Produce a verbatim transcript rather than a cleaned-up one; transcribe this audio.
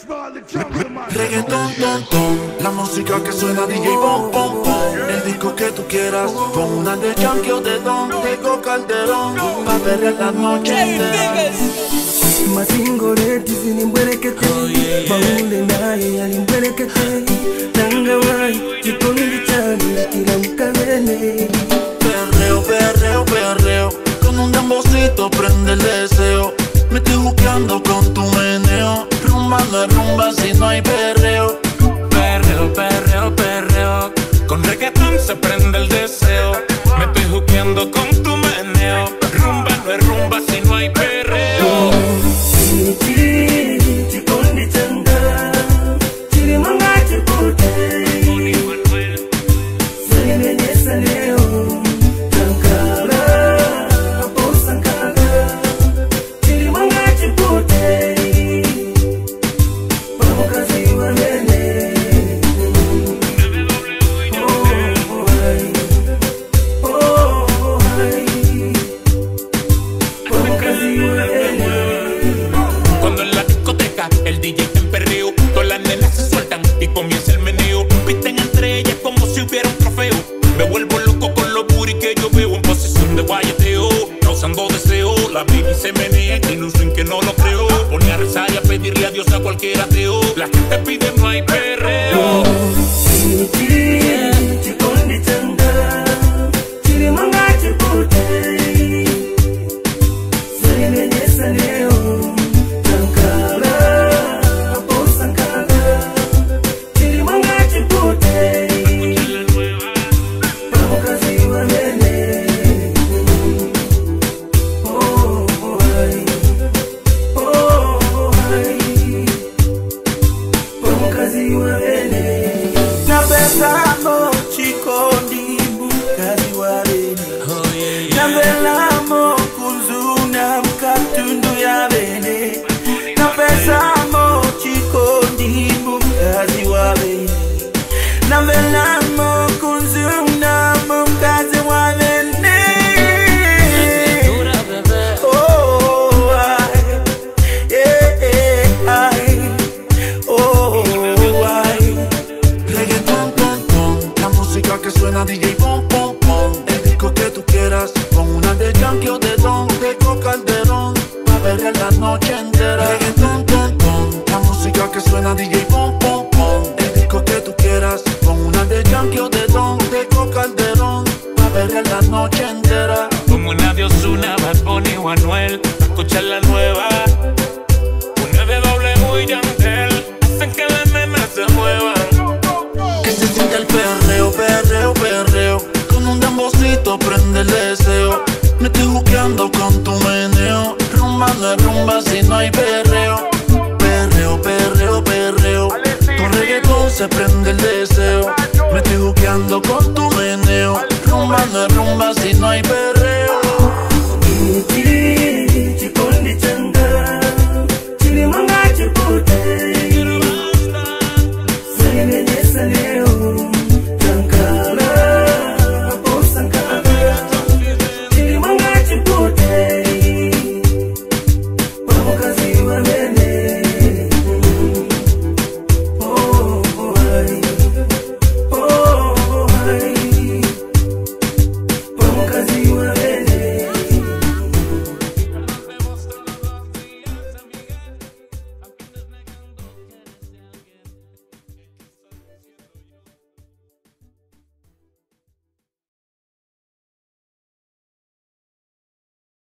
Reggaetón, ton, ton, la música que suena D J Bom, bom, bom. El disco que tú quieras, con una de Yankee o de Don, Tego Calderón, pa' perrear la noche entera. Masingoreti sinimberekete, baule naye yalimberekete, Tangawai, chikondi chani, kila mkabene. Perreo, perreo, perreo, con un dembocito prende el deseo. Me estoy juqueando con tu meneo. Rumba no es rumba si no hay perreo. Perreo, perreo, perreo, con reggaetón se prende el deseo. Me estoy juqueando con tu meneo. Rumba no es rumba si no hay perreo. Chiri chiri, chikondi chanda, chiri manga chipute, sali menye saleo, tankara, posankara, chiri manga chipute, pamukazi wa mene. Oh ay, oh ay, pamukazi wa mene. Cuando en la discoteca el D J está en perreo, todas las nenas se sueltan y comienza el meneo. Pisten entre ellas como si hubiera un trofeo. Me vuelvo loco con los booty que yo veo en posición de guayeteo, causando deseo. La baby se menea y tiene un swing que no lo creo. Pone a rezar y a pedirle a Dios a cualquier ateo. La gente pide no hay perreo. Chiri chiri, chikondi chanda, chiri manga chipute, sali menye saleo, tankara, posankara, chiri manga chipute, pamukazi wa mene. Oh ay, oh ay, pamukazi wa mene. Napesamo chikondi mkazi wa bene, nambelamo kuzuna mkatundu ya bene. Napesamo chikondi mkazi wa bene, nambelamo kuzuna mkazi wa bene. Oh ay, yeah ay, oh ay. Reggaetón, ton, ton, la música que suena D J Bom, bom, bom. El disco que tú quieras, con una de Yankee o de Don, Tego Calderón, pa' perrear la noche entera. Reggaetón, ton, ton, la música que suena D J Bom, bom, bom. El disco que tú quieras, con una de Yankee o de Don, Tego Calderón, pa' perrear la noche entera. Como una de Ozuna, Bad Bunny o Anuel, pa' escuchar la nueva. Una de W y Yandel, hacen que las nenas se muevan. Que se sienta el perreo, perreo, perreo, con un dembocito prende el deseo. Me estoy juqueando con tu meneo. Rumba no es rumba si no hay perreo. Perreo, perreo, perreo, con reggaetón se prende el deseo. Me estoy juqueando con tu meneo. Rumba no es rumba si no hay perreo. Chiri chiri, chikondi chanda,